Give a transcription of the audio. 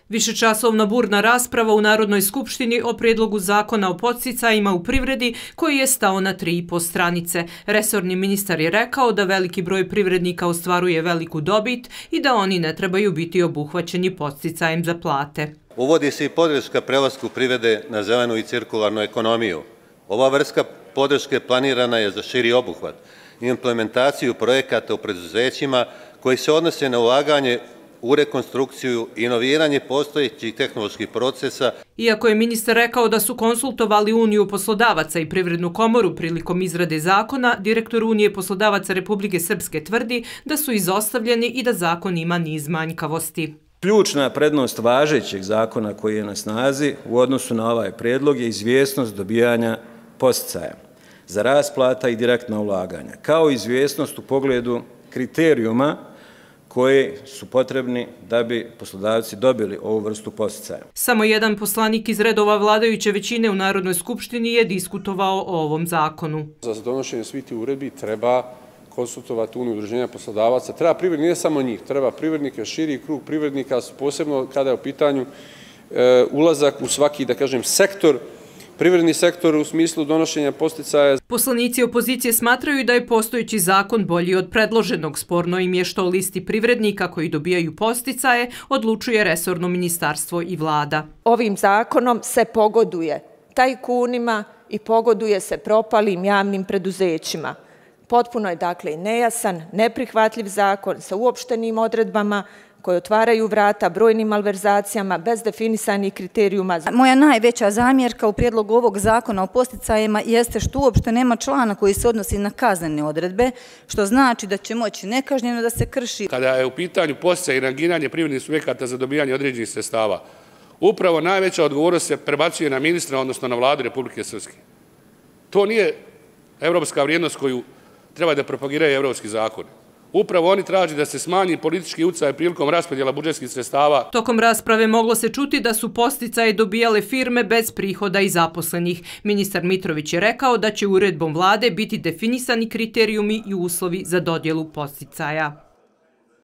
Višečasovna burna rasprava u Narodnoj skupštini o prijedlogu zakona o podsticajima u privredi koji je stao na 3,5 stranice. Resorni ministar je rekao da veliki broj privrednika ostvaruje veliku dobit i da oni ne trebaju biti obuhvaćeni podsticajem za plate. Uvodi se i podrška prelasku privrede na zelenu i cirkularnu ekonomiju. Ova vrsta podrške planirana je za širi obuhvat i implementaciju projekata u preduzećima koji se odnose na ulaganje u rekonstrukciju i inoviranje postojećih tehnoloških procesa. Iako je ministar rekao da su konsultovali Uniju poslodavaca i Privrednu komoru prilikom izrade zakona, direktor Unije poslodavaca Republike Srpske tvrdi da su izostavljeni i da zakon ima niz manjkavosti. Ključna prednost važećeg zakona koji je na snazi u odnosu na ovaj prijedlog je izvjesnost dobijanja podsticaja za rast plata i direktna ulaganja, kao i izvjesnost u pogledu kriterijuma koji su potrebni da bi poslodavci dobili ovu vrstu podsticaja. Samo jedan poslanik iz redova vladajuće većine u Narodnoj skupštini je diskutovao o ovom zakonu. Za donošenje svih tih uredbi treba konsultovati Uniju udruženja poslodavaca. Treba privrednika, ne samo njih, treba privrednika, širi krug privrednika, posebno kada je u pitanju ulazak u svaki, da kažem, sektor, privredni sektor u smislu donošenja podsticaja. Poslanici opozicije smatraju da je postojeći zakon bolji od predloženog. Sporno im je što o listi privrednika koji dobijaju podsticaje odlučuje resorno ministarstvo i vlada. Ovim zakonom se pogoduje tajkunima i pogoduje se propalim javnim preduzećima. Potpuno je dakle nejasan, neprihvatljiv zakon sa uopštenim odredbama koje otvaraju vrata brojnim malverzacijama bez definisanih kriterijuma. Moja najveća zamjerka u prijedlogu ovog zakona o podsticajima jeste što uopšte nema člana koji se odnosi na kaznene odredbe, što znači da će moći nekažnjeno da se krši. Kada je u pitanju podsticaj i rangiranje privrednih subjekata za dobijanje određenih sredstava, upravo najveća odgovornost se prebacuje na ministra, odnosno na vladu Republike Srpske. To nije evropska vrijednost koju treba da propagiraju evropski zakoni. Upravo oni traži da se smanji politički uticaj prilikom raspodjela budžetskih sredstava. Tokom rasprave moglo se čuti da su podsticaje dobijale firme bez prihoda i zaposlenih. Ministar Mitrović je rekao da će uredbom vlade biti definisani kriterijumi i uslovi za dodjelu podsticaja.